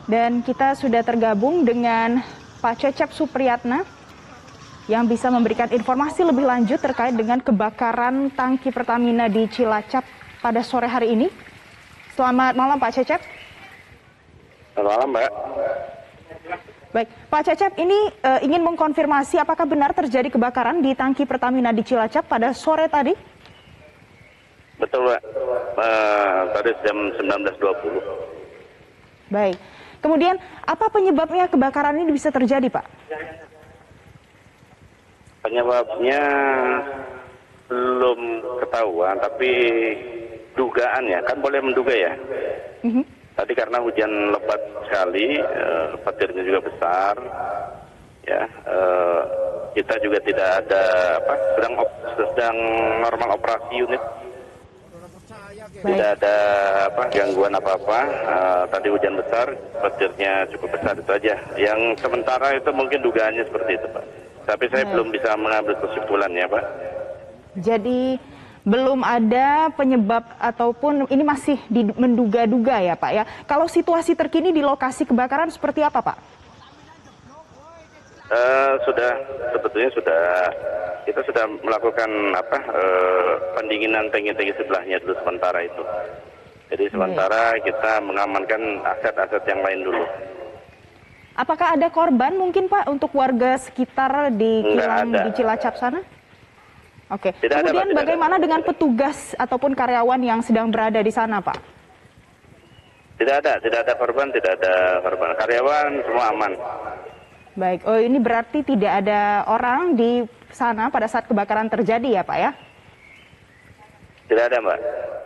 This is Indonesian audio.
Dan kita sudah tergabung dengan Pak Cecep Supriyatna yang bisa memberikan informasi lebih lanjut terkait dengan kebakaran tangki Pertamina di Cilacap pada sore hari ini. Selamat malam Pak Cecep. Selamat malam Mbak. Baik, Pak Cecep, ini ingin mengkonfirmasi apakah benar terjadi kebakaran di tangki Pertamina di Cilacap pada sore tadi? Betul Mbak, tadi jam 19.20. Baik, kemudian apa penyebabnya kebakaran ini bisa terjadi Pak? Penyebabnya belum ketahuan, tapi dugaan ya, kan boleh menduga ya. Tadi karena hujan lebat sekali, petirnya juga besar, ya. Kita juga tidak ada sedang normal operasi unit, tidak ada gangguan apa-apa. Tadi hujan besar, petirnya cukup besar itu aja. Yang sementara itu mungkin dugaannya seperti itu Pak. Tapi saya belum bisa mengambil kesimpulan ya Pak. Jadi belum ada penyebab ataupun ini masih menduga-duga ya Pak ya. Kalau situasi terkini di lokasi kebakaran seperti apa Pak? Sebetulnya kita sudah melakukan pendinginan tangki-tangki sebelahnya dulu sementara itu. Jadi sementara kita mengamankan aset-aset yang lain dulu. Apakah ada korban mungkin Pak untuk warga sekitar di kilang di Cilacap sana? Oke. Kemudian bagaimana dengan petugas ataupun karyawan yang sedang berada di sana, Pak? Tidak ada korban, tidak ada korban. Karyawan semua aman. Baik, ini berarti tidak ada orang di sana pada saat kebakaran terjadi ya, Pak ya? Tidak ada, Mbak.